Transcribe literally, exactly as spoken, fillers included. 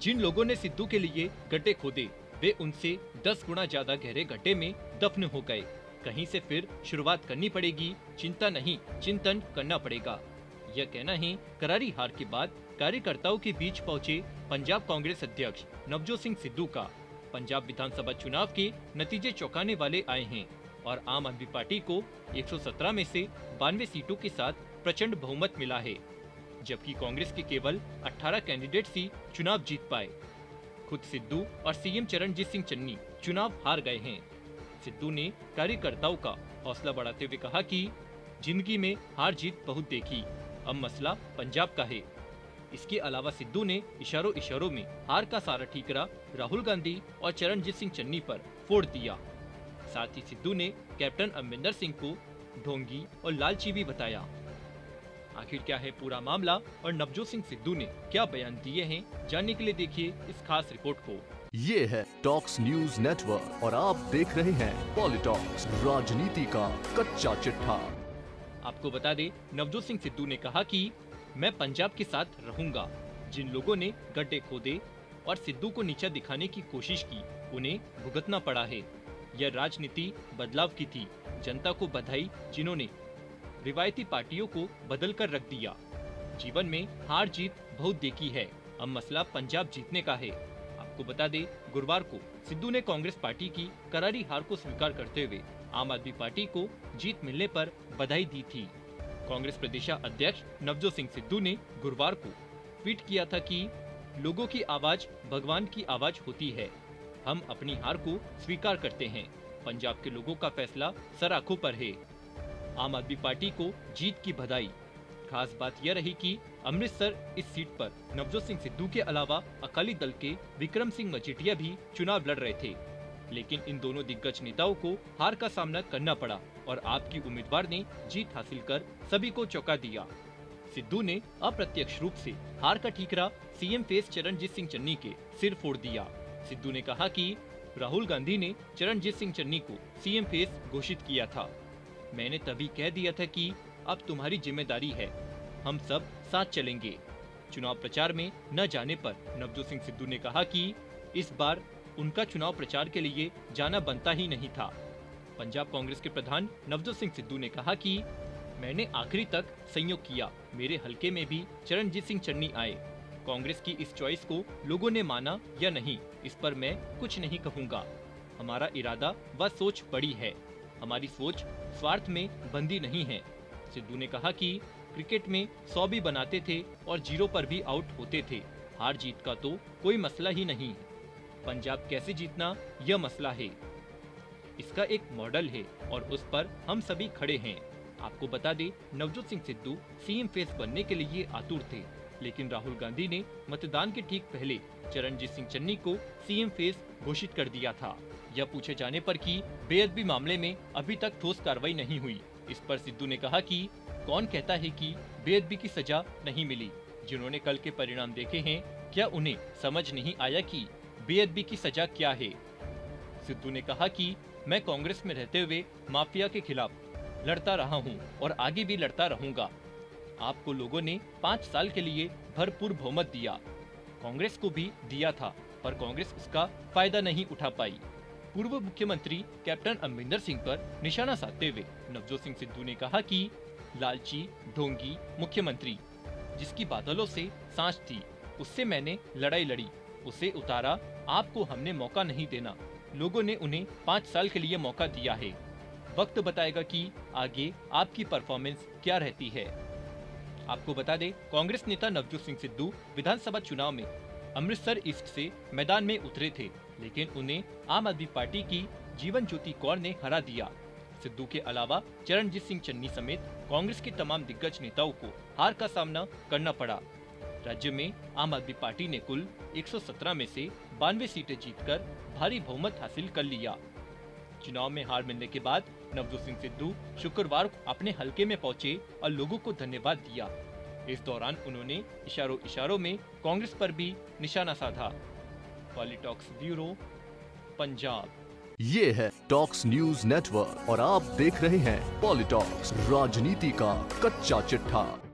जिन लोगों ने सिद्धू के लिए गड्ढे खोदे वे उनसे दस गुना ज्यादा गहरे गड्ढे में दफन हो गए। कहीं से फिर शुरुआत करनी पड़ेगी, चिंता नहीं चिंतन करना पड़ेगा। यह कहना है करारी हार के बाद कार्यकर्ताओं के बीच पहुंचे पंजाब कांग्रेस अध्यक्ष नवजोत सिंह सिद्धू का। पंजाब विधानसभा चुनाव के नतीजे चौंकाने वाले आए हैं और आम आदमी पार्टी को एक सौ सत्रह में से बानवे सीटों के साथ प्रचंड बहुमत मिला है, जबकि कांग्रेस के केवल अठारह कैंडिडेट्स ही चुनाव जीत पाए। खुद सिद्धू और सीएम चरणजीत सिंह चन्नी चुनाव हार गए हैं। सिद्धू ने कार्यकर्ताओं का हौसला बढ़ाते हुए कहा कि जिंदगी में हार जीत बहुत देखी, अब मसला पंजाब का है। इसके अलावा सिद्धू ने इशारों इशारों में हार का सारा ठीकरा राहुल गांधी और चरणजीत सिंह चन्नी पर फोड़ दिया। साथ ही सिद्धू ने कैप्टन अमरिंदर सिंह को ढोंगी और लालची भी बताया। आखिर क्या है पूरा मामला और नवजोत सिंह सिद्धू ने क्या बयान दिए हैं, जानने के लिए देखिए इस खास रिपोर्ट को। ये है टॉक्स न्यूज नेटवर्क और आप देख रहे हैं पॉलिटॉक्स, राजनीति का कच्चा चिट्ठा। आपको बता दें, नवजोत सिंह सिद्धू ने कहा कि मैं पंजाब के साथ रहूंगा। जिन लोगों ने गड्ढे खोदे और सिद्धू को नीचा दिखाने की कोशिश की उन्हें भुगतना पड़ा है। यह राजनीति बदलाव की थी। जनता को बधाई जिन्होंने रिवायती पार्टियों को बदल कर रख दिया। जीवन में हार जीत बहुत देखी है, अब मसला पंजाब जीतने का है। आपको बता दें, गुरुवार को सिद्धू ने कांग्रेस पार्टी की करारी हार को स्वीकार करते हुए आम आदमी पार्टी को जीत मिलने पर बधाई दी थी। कांग्रेस प्रदेशाध्यक्ष नवजोत सिंह सिद्धू ने गुरुवार को ट्वीट किया था कि लोगों की आवाज भगवान की आवाज होती है, हम अपनी हार को स्वीकार करते हैं। पंजाब के लोगों का फैसला सर आंखों पर है। आम आदमी पार्टी को जीत की बधाई। खास बात यह रही कि अमृतसर इस सीट पर नवजोत सिंह सिद्धू के अलावा अकाली दल के विक्रम सिंह मजीठिया भी चुनाव लड़ रहे थे, लेकिन इन दोनों दिग्गज नेताओं को हार का सामना करना पड़ा और आपकी उम्मीदवार ने जीत हासिल कर सभी को चौंका दिया। सिद्धू ने अप्रत्यक्ष रूप से हार का ठीकरा सीएम फेस चरणजीत सिंह चन्नी के सिर फोड़ दिया। सिद्धू ने कहा कि राहुल गांधी ने चरणजीत सिंह चन्नी को सीएम फेस घोषित किया था। मैंने तभी कह दिया था कि अब तुम्हारी जिम्मेदारी है, हम सब साथ चलेंगे। चुनाव प्रचार में न जाने पर नवजोत सिंह सिद्धू ने कहा कि इस बार उनका चुनाव प्रचार के लिए जाना बनता ही नहीं था। पंजाब कांग्रेस के प्रधान नवजोत सिंह सिद्धू ने कहा कि मैंने आखिरी तक संयोग किया, मेरे हलके में भी चरणजीत सिंह चन्नी आए। कांग्रेस की इस चॉइस को लोगों ने माना या नहीं, इस पर मैं कुछ नहीं कहूँगा। हमारा इरादा व सोच बड़ी है, हमारी सोच स्वार्थ में बंदी नहीं है। सिद्धू ने कहा कि क्रिकेट में सौ भी बनाते थे और जीरो पर भी आउट होते थे, हार जीत का तो कोई मसला ही नहीं है। पंजाब कैसे जीतना यह मसला है, इसका एक मॉडल है और उस पर हम सभी खड़े हैं। आपको बता दें, नवजोत सिंह सिद्धू सीएम फेस बनने के लिए आतुर थे, लेकिन राहुल गांधी ने मतदान के ठीक पहले चरणजीत सिंह चन्नी को सीएम फेस घोषित कर दिया था। यह पूछे जाने पर कि बेअदबी मामले में अभी तक ठोस कार्रवाई नहीं हुई, इस पर सिद्धू ने कहा कि कौन कहता है कि बेअदबी की सजा नहीं मिली। जिन्होंने कल के परिणाम देखे हैं, क्या उन्हें समझ नहीं आया कि बेअदबी की सजा क्या है। सिद्धू ने कहा कि मैं कांग्रेस में रहते हुए माफिया के खिलाफ लड़ता रहा हूं और आगे भी लड़ता रहूंगा। आपको लोगों ने पाँच साल के लिए भरपूर बहुमत दिया, कांग्रेस को भी दिया था, पर कांग्रेस उसका फायदा नहीं उठा पाई। पूर्व मुख्यमंत्री कैप्टन अमरिंदर सिंह पर निशाना साधते हुए नवजोत सिंह सिद्धू ने कहा कि लालची ढोंगी मुख्यमंत्री जिसकी बादलों से सांस थी, उससे मैंने लड़ाई लड़ी, उसे उतारा। आपको हमने मौका नहीं देना, लोगों ने उन्हें पाँच साल के लिए मौका दिया है। वक्त बताएगा कि आगे आपकी परफॉर्मेंस क्या रहती है। आपको बता दें, कांग्रेस नेता नवजोत सिंह सिद्धू विधानसभा चुनाव में अमृतसर ईस्ट से मैदान में उतरे थे, लेकिन उन्हें आम आदमी पार्टी की जीवन ज्योति कौर ने हरा दिया। सिद्धू के अलावा चरणजीत सिंह चन्नी समेत कांग्रेस के तमाम दिग्गज नेताओं को हार का सामना करना पड़ा। राज्य में आम आदमी पार्टी ने कुल एक सौ सत्रह में से बानवे सीटें जीतकर भारी बहुमत हासिल कर लिया। चुनाव में हार मिलने के बाद नवजोत सिंह सिद्धू शुक्रवार को अपने हलके में पहुंचे और लोगों को धन्यवाद दिया। इस दौरान उन्होंने इशारों इशारों में कांग्रेस पर भी निशाना साधा। पॉलिटॉक्स ब्यूरो, पंजाब। ये है टॉक्स न्यूज नेटवर्क और आप देख रहे हैं पॉलिटॉक्स, राजनीति का कच्चा चिट्ठा।